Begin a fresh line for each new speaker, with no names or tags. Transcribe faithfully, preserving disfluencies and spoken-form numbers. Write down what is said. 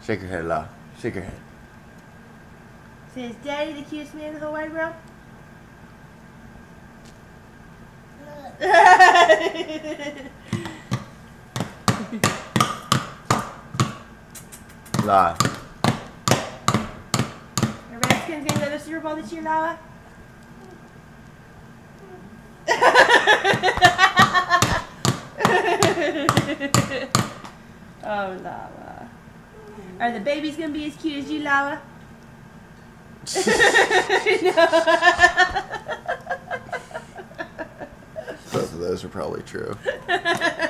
Shake your head, La. Shake your head.
Says Daddy the cutest man in the whole wide world?
La.
Are Redskins gonna go to the Super Bowl this year, Lala? Oh, Lala. Are the babies gonna be as cute as you, Lala?
Both of those are probably true.